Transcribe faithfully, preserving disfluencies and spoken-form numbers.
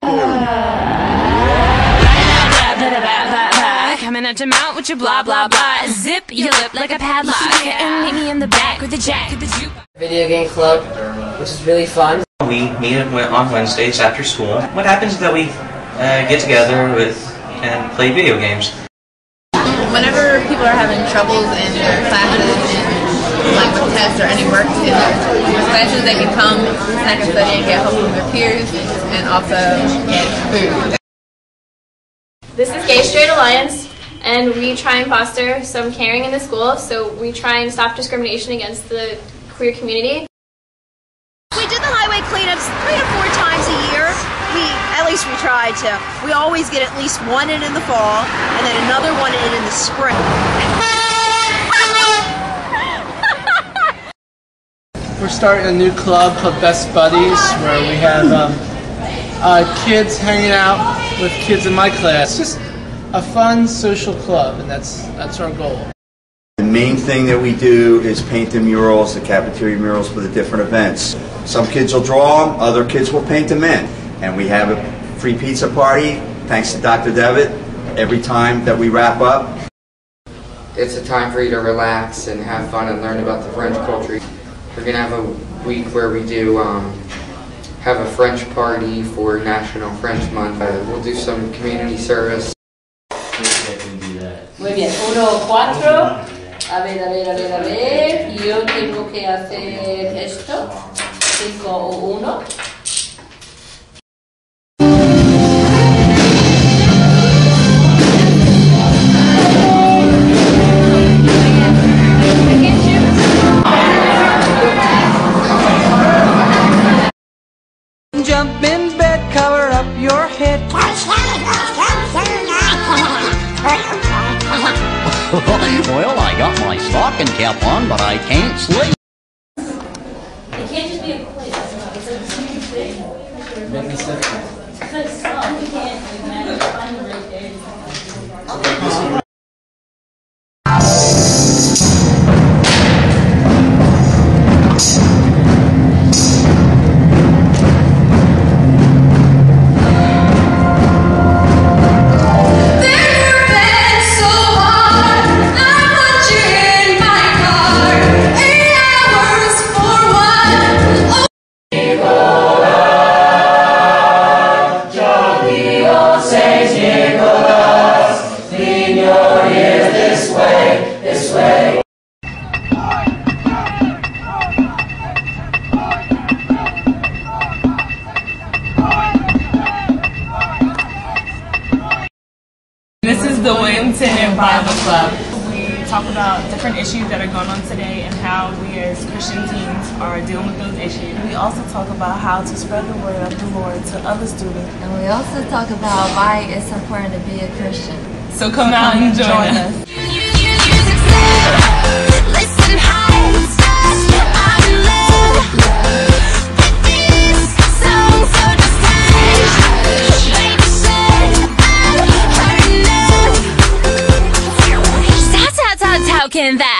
Coming at your mouth with your blah blah blah. Zip your lip like a padlock. And meet me in the back with the jack of the juke. Video game club, which is really fun. We meet on Wednesdays after school. What happens is that we uh, get together with and play video games. Whenever people are having troubles in their classes, and like with tests or any work in their classes, they can come, snack and study, and get help from their peers, and also get food. This is Gay Straight Alliance, and we try and foster some caring in the school, so we try and stop discrimination against the queer community. We did the highway cleanups three to four times a year. We, at least we tried to. We always get at least one in in the fall, and then another one in in the spring. We're starting a new club called Best Buddies, where we have um, uh, kids hanging out with kids in my class. It's just a fun social club, and that's that's our goal. The main thing that we do is paint the murals, the cafeteria murals for the different events. Some kids will draw them, other kids will paint them in. And we have a free pizza party, thanks to Doctor Devitt, every time that we wrap up. It's a time for you to relax and have fun and learn about the French culture. We're going to have a week where we do um, have a French party for National French Month. Uh, we'll do some community service. Muy bien, uno, cuatro. A ver, a ver, a ver, a ver. Yo tengo que hacer esto. Cinco, uno. Jump in bed, cover up your head. Well, I got my stocking cap on, but I can't sleep. It can't just be a quiz. It's like the same thing. Make me sick. It's like stuff. You can't imagine finding right there. This is the Tennent Bible Club. We talk about different issues that are going on today and how we as Christian teens are dealing with those issues. We also talk about how to spread the word of the Lord to other students. And we also talk about why it's important to be a Christian. So come so out and join, join us. us. How can that